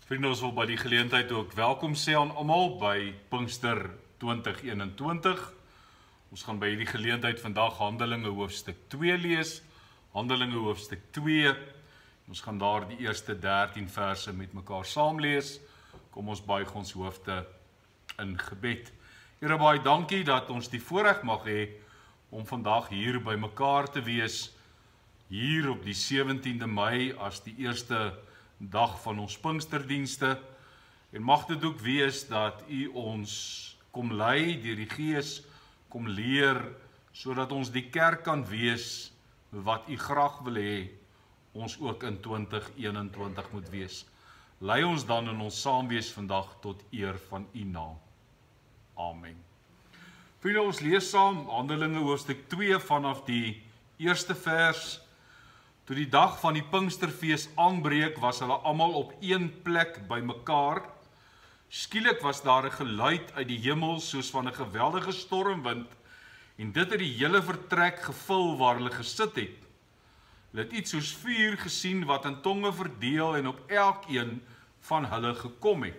Vriende, ons wil by die geleentheid ook welkom sê aan almal by Pinkster 2021. Ons gaan by die geleentheid vandag Handelinge hoofstuk 2 lees. Handelinge hoofstuk 2. Ons gaan daar die eerste 13 verse met mekaar saam lees. Kom ons buig ons hoofde in gebed. Here, baie dankie dat ons die voorreg mag hê om vandag hier by mekaar te wees. Hier op die 17de Mei as die eerste dag van ons Pinksterdienste, en mag dit ook wees dat U ons kom lei deur die Gees, kom leer, sodat ons die kerk kan wees wat U graag wil hê, ons ook in 2021 moet wees. Lei ons dan in ons saamwees vandag tot eer van U naam. Amen. Vriende, ons lees saam Handelinge hoofstuk 2 vanaf die eerste vers. Toe die dag van die Pinksterfees aanbreek, was hulle almal op een plek by mekaar. Skielik was daar 'n geluid uit die hemel soos van 'n geweldige stormwind, en dit het die hele vertrek gevul waar hulle gesit het. Hulle het iets soos vuur gesien wat in tonge verdeel en op elkeen van hulle gekom het.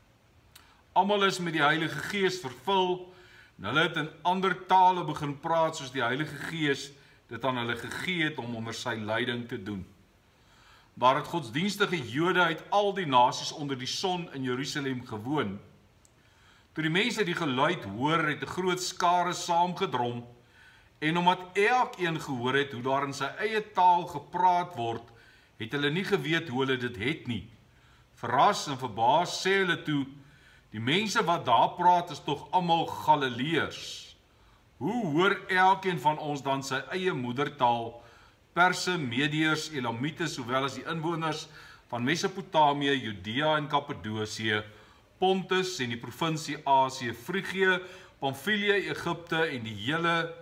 Almal is met die Heilige Gees vervul, en hulle het in ander tale begin praat soos die Heilige Gees dit aan hulle gegee het om onder sy leiding te doen. Daar het godsdienstige Jode uit al die nasies onder die son in Jerusalem gewoon. Toe die mense die geluid hoor, het 'n groot skare saamgedrom, en omdat elkeen gehoor het hoe daar in sy eie taal gepraat word, het hulle nie geweet hoe hulle dit het nie. Verras en verbaas sê hulle toe, die mense wat daar praat is tog almal Galileërs. Hoe hoor elkeen van ons dan sy eie moedertaal, Perse, Medeërs, Elamites, sowel as die inwoners van Mesopotamië, Judea en Kappadosie, Pontus en die provinsie Asië, Frigië, Pamfilië, Egipte en die hele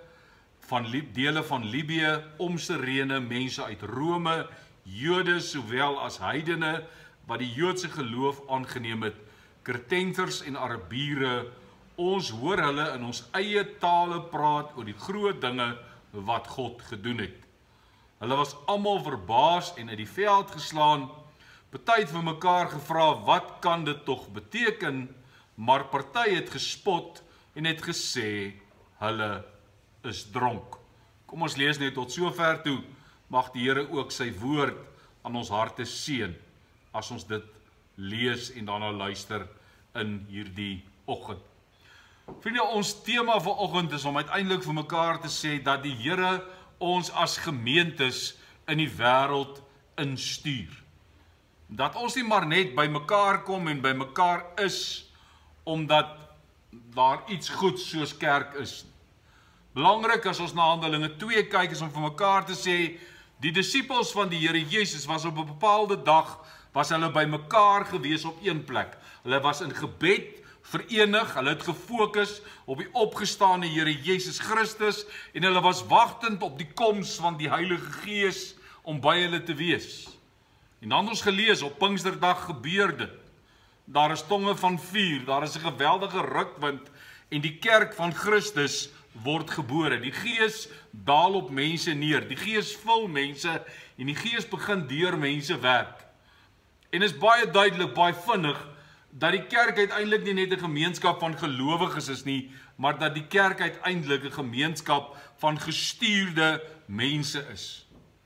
dele van Libië, om Sirene, mense uit Rome, Jode sowel as heidene wat die Joodse geloof aangeneem het, Kretensers en Arabiere. Ons hoor hulle in ons eie tale praat oor die groot dinge wat God gedoen het. Hulle was almal verbaas en uit die veld geslaan, party het vir mekaar gevra, wat kan dit tog beteken, maar party het gespot en het gesê, hulle is dronk. Kom ons lees net tot sover toe, mag die Here ook sy woord aan ons harte seën, as ons dit lees en daarna luister in hierdie oggend. Vriende, ons tema vir oggend is om uiteindelik vir mekaar te sê dat die Here ons as gemeentes in die wêreld instuur. Dat ons nie maar net by mekaar kom en by mekaar is omdat daar iets goeds soos kerk is. Belangrik as ons na Handelinge 2 kyk is om vir mekaar te sê, die disippels van die Here Jesus was op 'n bepaalde dag, was hulle by mekaar gewees op een plek. Hulle was in gebed verenig, hulle het gefokus op die opgestane Here Jesus Christus, en hulle was wagtend op die koms van die Heilige Gees om by hulle te wees. En dan het ons gelees, op Pinksterdag gebeur dit. Daar is tonge van vuur, daar is 'n geweldige rukwind, en die kerk van Christus word gebore. Die Gees daal op mense neer, die Gees vul mense, en die Gees begin deur mense werk. En is baie duidelik, baie vinnig, dat die kerk uiteindelik nie net 'n gemeenskap van gelowiges is nie, maar dat die kerk uiteindelik 'n gemeenskap van gestuurde mense is.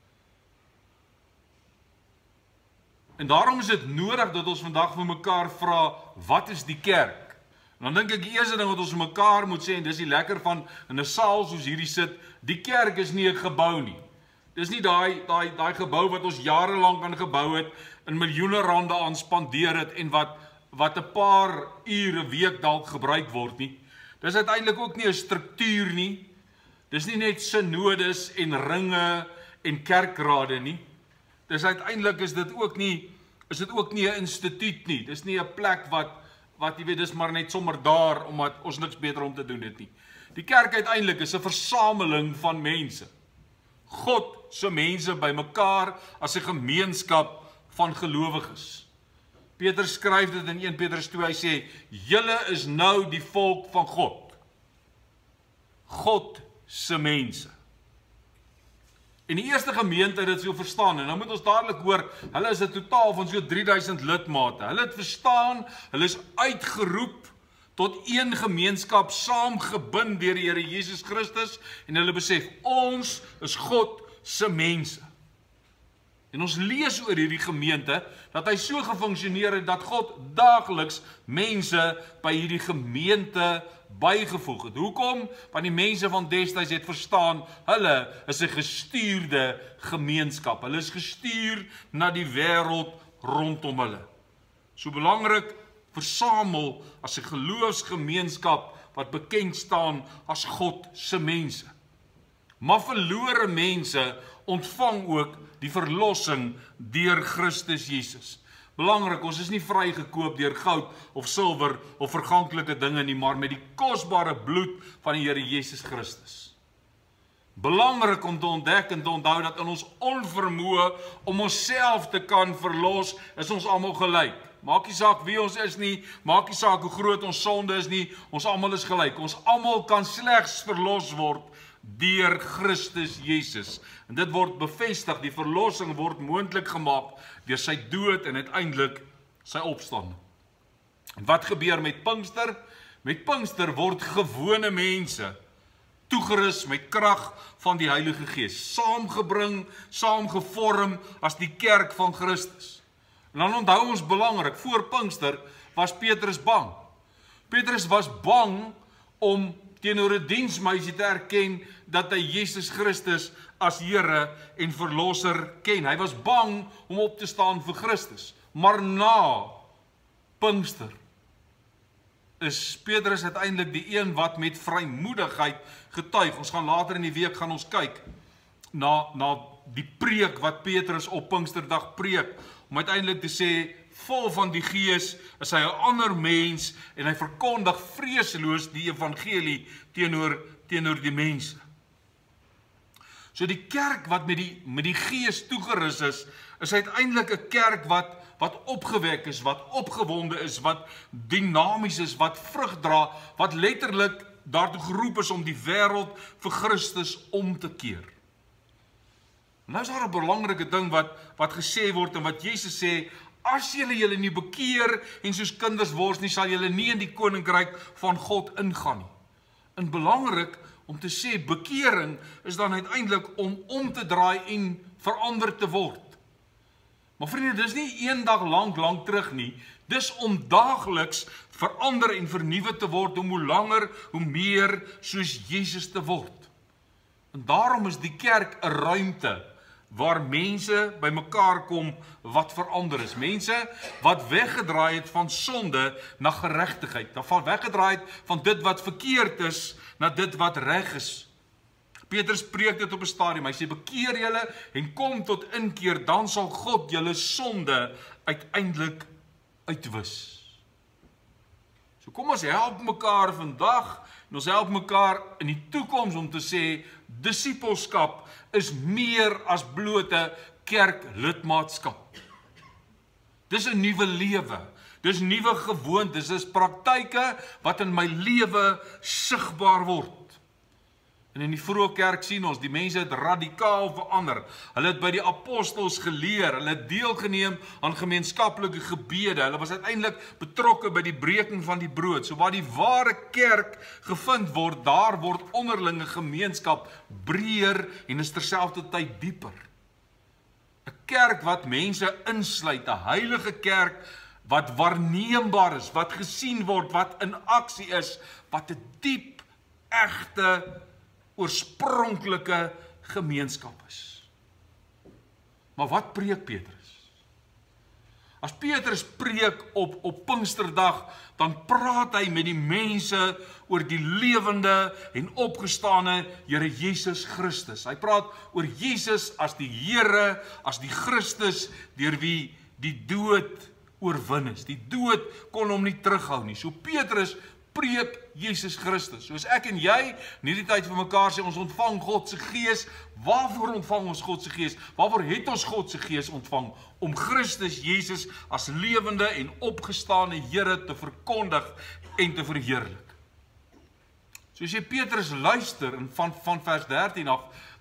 En daarom is dit nodig dat ons vandag vir mekaar vra, wat is die kerk? En dan dink ek die eerste ding wat ons vir mekaar moet sê, en dis die lekker van in 'n saal soos hierdie sit, die kerk is nie 'n gebou nie. Dis nie daai gebou wat ons jare lank aan gebou het, en miljoene rande aan spandeer het, en wat 'n paar ure 'n week dalk gebruik word nie. Dis uiteindelik ook nie 'n struktuur nie. Dis nie net synodes en ringe en kerkrade nie. Dis uiteindelik is dit ook nie 'n instituut nie. Dis nie 'n plek wat jy weet, dis maar net sommer daar omdat ons niks beter om te doen het nie. Die kerk uiteindelik is 'n versameling van mense. God se mense by mekaar as 'n gemeenskap van gelowiges. Petrus skryf dit in 1 Petrus 2, hy sê, julle is nou die volk van God. God se mense. En die eerste gemeente het dit so verstaan, en nou moet ons dadelik hoor, hulle is 'n totaal van so 3000 lidmate. Hulle het verstaan, hulle is uitgeroep tot een gemeenskap, saamgebind deur die Here Jesus Christus, en hulle besef, ons is God se mense. En ons lees oor hierdie gemeente, dat hy so gefunksioneer het, dat God daagliks mense by hierdie gemeente bygevoeg het. Hoekom? Want die mense van destyds het verstaan, hulle is 'n gestuurde gemeenskap. Hulle is gestuur na die wêreld rondom hulle. So belangrik, versamel as 'n geloofsgemeenskap wat bekend staan as God se mense. Maar verlore mense ontvang ook die verlossing deur Christus Jesus. Belangrik, ons is nie vrygekoop deur goud of silwer of verganklike dinge nie, maar met die kosbare bloed van die Here Jesus Christus. Belangrik om te ontdek en te onthou dat in ons onvermoë om onsself te kan verlos, is ons almal gelyk. Maak nie saak wie ons is nie, maak nie saak hoe groot ons sonde is nie, ons almal is gelyk. Ons almal kan slegs verlos word deur Christus Jesus. En dit word bevestig, die verlossing word moontlik gemaak deur sy dood en uiteindelik sy opstanding. En wat gebeur met Pinkster? Met Pinkster word gewone mense toegerus met krag van die Heilige Gees, saamgebring, saamgevorm as die kerk van Christus. En dan onthou ons belangrik, voor Pinkster was Petrus bang. Petrus was bang om teenoor 'n diensmeisie te erken dat hy Jesus Christus as Here en Verlosser ken. Hy was bang om op te staan vir Christus. Maar na Pinkster is Petrus uiteindelik die een wat met vrymoedigheid getuig. Ons gaan later in die week gaan ons kyk na die preek wat Petrus op Pinksterdag preek, om uiteindelik te sê, vol van die Gees is hy 'n ander mens en hy verkondig vreesloos die evangelie teenoor die mense. So die kerk wat met die Gees toegerus is uiteindelik 'n kerk wat opgewek is, wat opgewonde is, wat dinamies is, wat vrug dra, wat letterlik daartoe geroep is om die wêreld vir Christus om te keer. Nou is daar 'n belangrike ding wat gesê word en wat Jesus sê, as julle nie bekeer en soos kinders word nie, sal julle nie in die koninkryk van God ingaan nie. En belangrik om te sê, bekering is dan uiteindelik om te draai en verander te word. Maar vriende, dis nie een dag lank terug nie, dis om daagliks verander en vernuwe te word, om hoe langer, hoe meer soos Jesus te word. En daarom is die kerk 'n ruimte waar mense by mekaar kom wat verander is. Mense wat weggedraai het van sonde na geregtigheid. Van weggedraai het van dit wat verkeerd is na dit wat reg is. Petrus preek dit op 'n stadium. Hy sê, bekeer julle en kom tot inkeer, dan sal God julle sonde uiteindelik uitwis. So kom ons help mekaar vandag en ons help mekaar in die toekoms om te sê, disippelskap is meer as blote kerklidmaatskap. Dis 'n nuwe lewe. Dis nuwe gewoontes, dis praktyke wat in my lewe sigbaar word. En in die vroeë kerk sien ons, die mense het radikaal verander. Hulle het by die apostels geleer, hulle het deelgeneem aan gemeenskaplike gebede, hulle was uiteindelik betrokke by die breking van die brood. So waar die ware kerk gevind word, daar word onderlinge gemeenskap breër en is terselfdertyd dieper. 'n Kerk wat mense insluit, 'n heilige kerk wat waarneembaar is, wat gesien word, wat in aksie is, wat 'n diep, egte, oorspronklike gemeenskap is. Maar wat preek Petrus? As Petrus preek op Pinksterdag, dan praat hy met die mense oor die lewende en opgestane Here Jesus Christus. Hy praat oor Jesus as die Here, as die Christus, deur wie die dood oorwin is. Die dood kon hom nie terughou nie. So Petrus preek Jesus Christus. Soos ek en jy in hierdie tyd vir mekaar sê, ons ontvang God se Gees. Waarvoor ontvang ons God se Gees? Waarvoor het ons God se Gees ontvang? Om Christus Jesus as lewende en opgestane Here te verkondig en te verheerlik. So as jy Petrus luister, en van vers 13 af,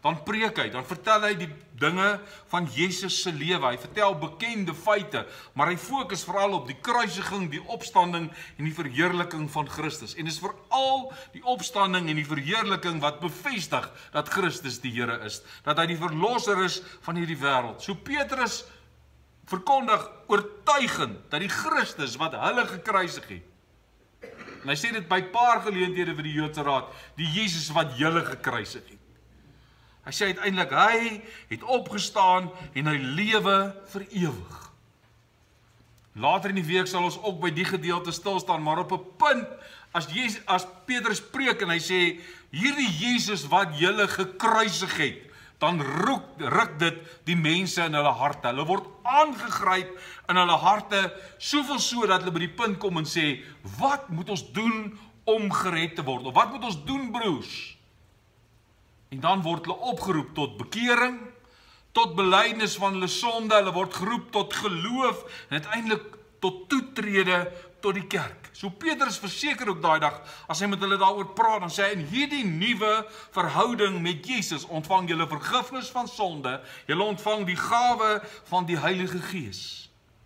dan preek hy, dan vertel hy die dinge van Jesus se lewe. Hy vertel bekende feite, maar hy fokus veral op die kruisiging, die opstanding en die verheerliking van Christus. En dis veral die opstanding en die verheerliking wat bevestig dat Christus die Here is, dat hy die verlosser is van hierdie wêreld. So Petrus verkondig oortuigend dat die Christus wat hulle gekruisig het, en hy sê dit by paar geleenthede vir die Joodse Raad, die Jesus wat julle gekruisig het. Hy sê uiteindelik, hy het opgestaan en hy lewe vir ewig. Later in die week sal ons ook by die gedeelte stil staan, maar op 'n punt, as Petrus preek en hy sê, hierdie Jesus wat julle gekruisig het, dan ruk dit die mense in hulle harte. Hulle word aangegryp in hulle harte, soveel so dat hulle by die punt kom en sê, wat moet ons doen om gered te word? Of wat moet ons doen, broers? En dan word hulle opgeroep tot bekering, tot belydenis van hulle sonde, hulle word geroep tot geloof en uiteindelik tot toetrede tot die kerk. So Petrus verseker ook daai dag, as hy met hulle daaroor praat, dan sê hy, in hierdie nuwe verhouding met Jesus ontvang julle vergifnis van sonde, julle ontvang die gawe van die Heilige Gees.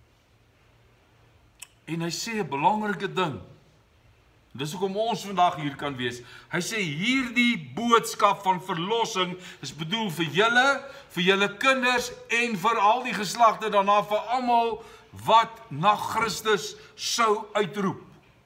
En hy sê 'n belangrike ding, dis hoekom ons vandag hier kan wees. Hy sê, hierdie boodskap van verlossing is bedoel vir julle kinders en vir al die geslagte daarna, vir almal wat na Christus sou uitroep.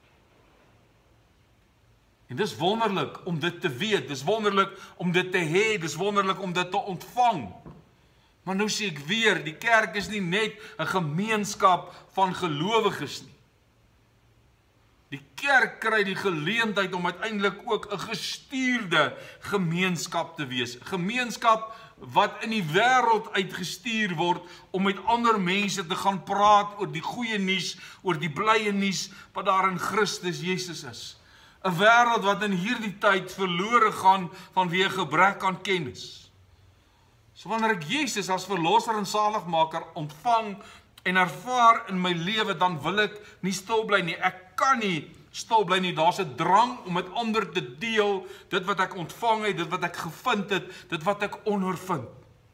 En dis wonderlik om dit te weet, dis wonderlik om dit te hê, dis wonderlik om dit te ontvang. Maar nou sê ek weer, die kerk is nie net 'n gemeenskap van gelowiges nie. Die kerk kry die geleentheid om uiteindelik ook 'n gestuurde gemeenskap te wees. Gemeenskap wat in die wêreld uitgestuur word om met ander mense te gaan praat oor die goeie nuus, oor die blye nuus wat daar in Christus Jesus is. 'n Wêreld wat in hierdie tyd verlore gaan vanweë gebrek aan kennis. So wanneer ek Jesus as verlosser en saligmaker ontvang en ervaar in my lewe, dan wil ek nie stil bly nie. Ek kan nie stil bly nie. Daar's 'n drang om met ander te deel, dit wat ek ontvang het, dit wat ek gevind het, dit wat ek ondervind.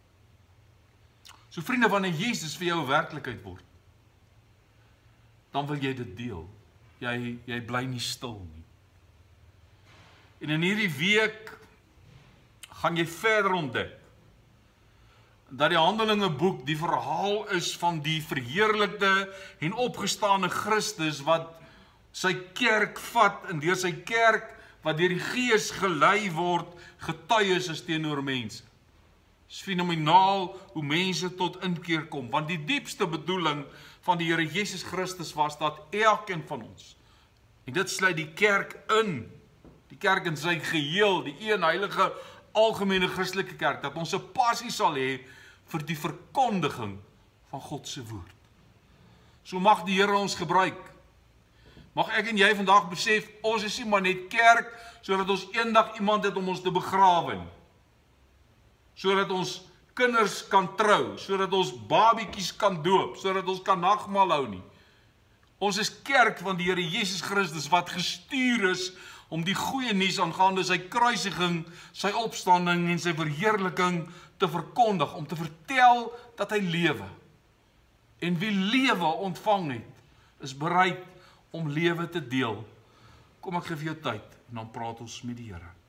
So vriende, wanneer Jesus vir jou 'n werklikheid word, dan wil jy dit deel. Jy bly nie stil nie. En in hierdie week gaan jy verder ontdek dat die Handelinge boek die verhaal is van die verheerlikte en opgestane Christus wat sy kerk vat en deur sy kerk wat deur die Gees gelei word, getuies is teenoor mense. Dit is fenomenaal hoe mense tot inkeer kom, want die diepste bedoeling van die Here Jesus Christus was dat elkeen van ons, en dit sluit die kerk in, die kerk in sy geheel, die een heilige algemene Christelike kerk, dat ons 'n passie sal hê vir die verkondiging van God se woord. So mag die Here ons gebruik. Mag ek en jy vandag besef, ons is nie maar net kerk, sodat ons eendag iemand het om ons te begrawe nie. Sodat ons kinders kan trou, sodat ons babetjies kan doop, sodat ons kan nagmaal hou nie. Ons is kerk van die Here Jesus Christus wat gestuur is om die goeie nuus aangaande sy kruisiging, sy opstanding en sy verheerliking te verkondig, om te vertel dat hy lewe. En wie lewe ontvang het, is bereid om lewe te deel. Kom, ek gee vir jou tyd en dan praat ons met die Here.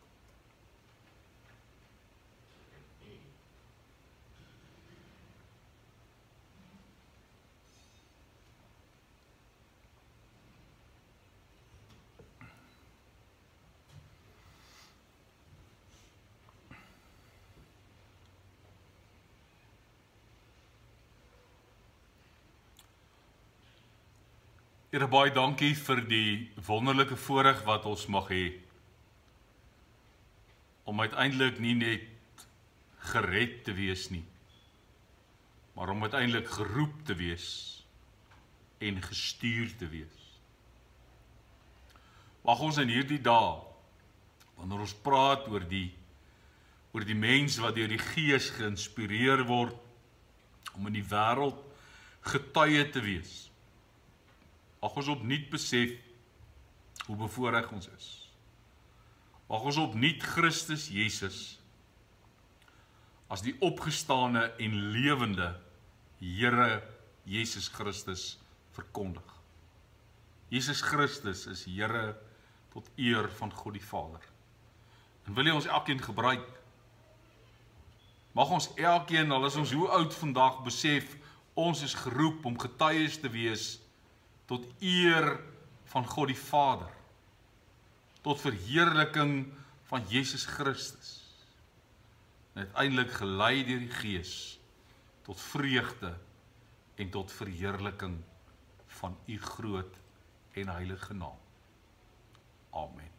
Here, baie dankie vir die wonderlike voorreg wat ons mag hê om uiteindelik nie net gered te wees nie, maar om uiteindelik geroep te wees en gestuur te wees. Mag ons in hierdie dae, wanneer ons praat oor die mens wat deur die Gees geïnspireer word om in die wêreld getuie te wees, mag ons opnuut besef hoe bevoorreg ons is. Mag ons opnuut Christus Jesus as die opgestane en lewende Here Jesus Christus verkondig. Jesus Christus is Here tot eer van God die Vader. En wil hy ons elkeen gebruik? Mag ons elkeen, al is ons hoe oud vandag, besef, ons is geroep om getuies te wees tot eer van God die Vader, tot verheerliking van Jesus Christus, en uiteindelik gelei deur die Gees, tot vreugde en tot verheerliking van u groot en heilige naam. Amen.